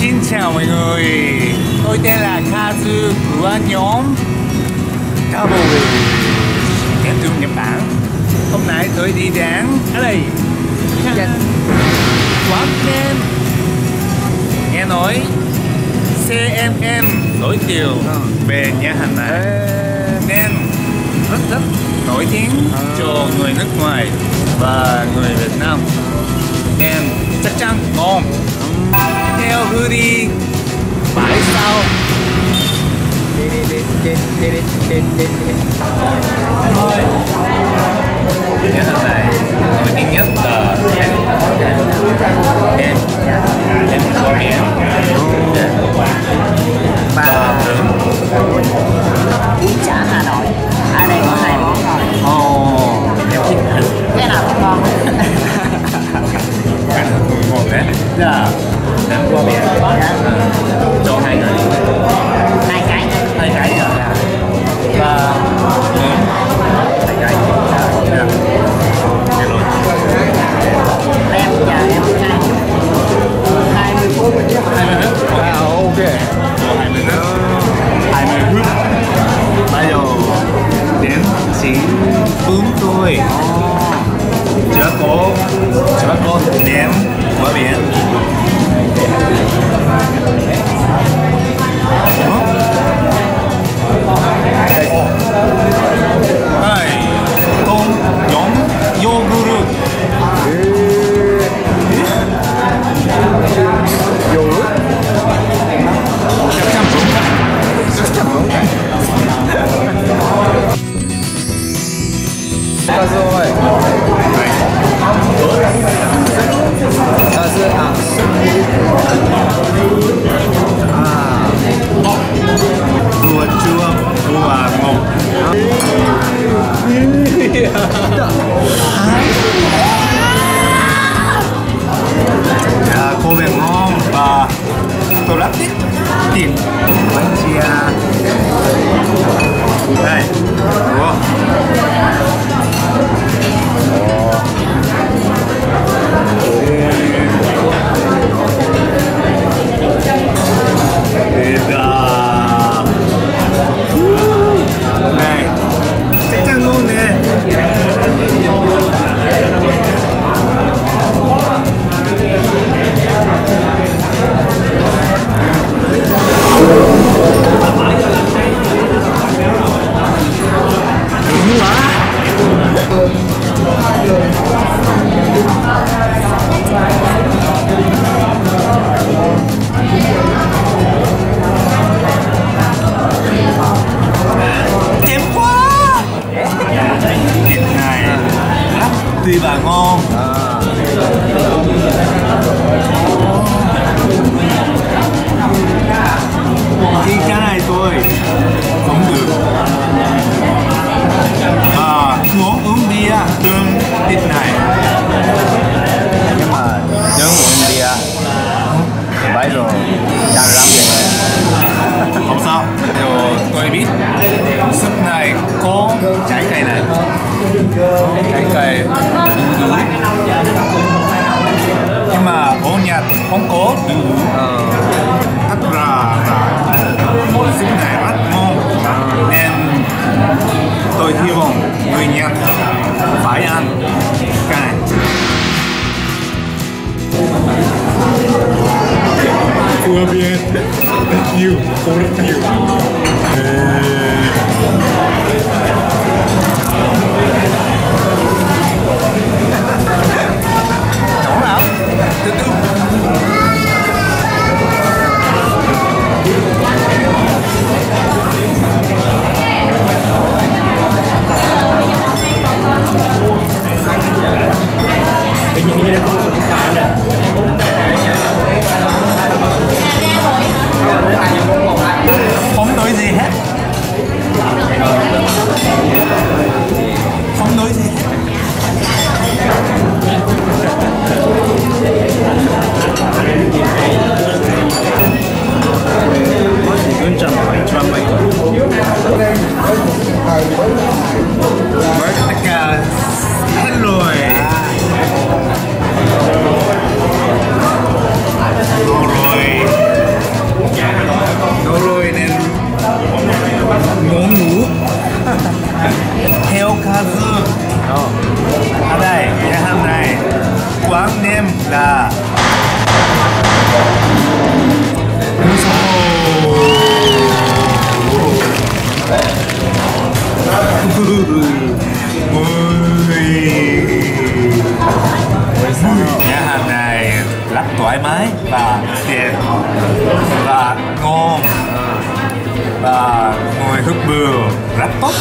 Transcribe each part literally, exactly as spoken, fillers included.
Xin chào mọi người, tôi tên là Kazu của nhóm Double Kém Trung Nhật Bản. Hôm nay tôi đi đến ở đây quán kem. Nghe nói xê em em nổi tiếng về nhà hàng này nên rất rất nổi tiếng cho người nước ngoài và người Việt Nam, nên chắc chắn ngon. Theo hư đi phải sao? Nhà hàng này nổi tiếng nhất là em em em có miệng và thưởng bún chả Hà Nội. Ở đây có hai món thôi. ồ em thích thử Cái nào cũng ngon. cái nào cũng ngon đấy. Dạ em có miệng cho hai cái Hai cái. hai cái rồi và hai cái dạ được rồi. Em chờ em hai hai mươi phút. hai mươi phút à, ok cho hai mươi phút hai mươi phút bây giờ đến chính bún tôi chưa có chưa có ném bờ biển. đây tôm nhóm yogurt chắc chắn đúng chắc chắn đúng Kazu ơi. Kazu à. À. vừa chua vừa ngọt. À, cô bé ngon và tôi rất thích tìm bánh chia đây. Wow. này chắc chắn luôn nè. Kém quá. Thịt này tươi và ngon. Thì cái này tôi cũng được. À, muốn uống bia tương thịt này. Nhưng mà nếu uống bia thì bây giờ chẳng làm gì. Không sao, rồi tôi biết súp này có trái cây này, trái cây đu đủ, nhưng mà ở Nhật không có đu đủ. Thật ra là súp này rất ngon nên tôi hy vọng người Nhật phải ăn cái này. Cua bien, thank you, thank you. Nóng lắm, từ từ. Không nói gì hết. đẹp và ngon và mùi hút bừa rất tốt.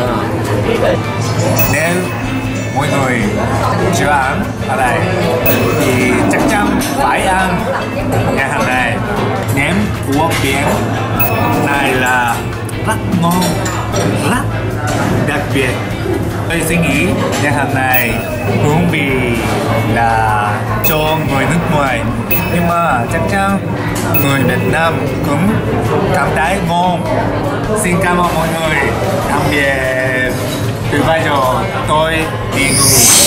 Nếu mọi người chưa ăn ở đây thì chắc chắn phải ăn nhà hàng này. Nem của biển này là rất ngon, rất đặc biệt. Tôi suy nghĩ nhà hàng này hướng vị là cho người nước ngoài, nhưng mà chắc chắn người Việt Nam cũng cảm thấy ngon. Xin cảm ơn mọi người, tạm biệt. Từ vai trò tôi đi ngủ.